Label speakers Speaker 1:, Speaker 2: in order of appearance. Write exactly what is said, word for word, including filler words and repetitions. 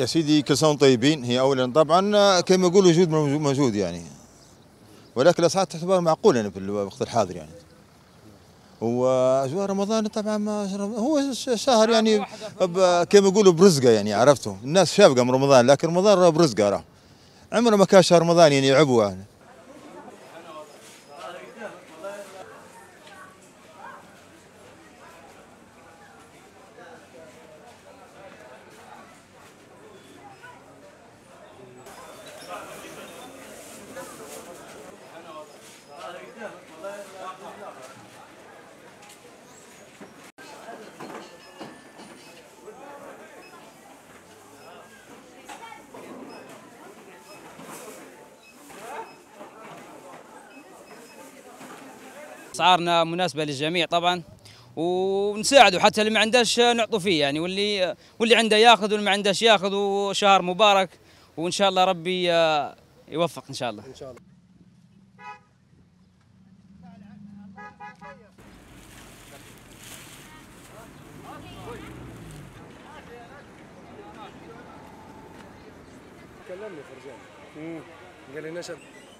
Speaker 1: يا سيدي كل سنه وانتم طيبين. هي اولا طبعا كما يقول وجود موجود يعني، ولكن الاسعار تعتبر معقوله يعني في الوقت الحاضر يعني. واجواء رمضان طبعا ما هو شهر يعني كما يقولوا برزقه يعني، عرفتوا الناس شافقه من رمضان، لكن رمضان برزقه راه عمره ما كان شهر رمضان يعني عبوه يعني.
Speaker 2: اسعارنا مناسبه للجميع طبعا، ونساعده حتى اللي ما عندهش نعطوا فيه يعني، واللي واللي عنده ياخذ واللي ما عندهش ياخذ، وشهر مبارك وان شاء الله ربي يوفق ان شاء الله. ان شاء الله.
Speaker 3: كلمني فرجاني قال لي نشد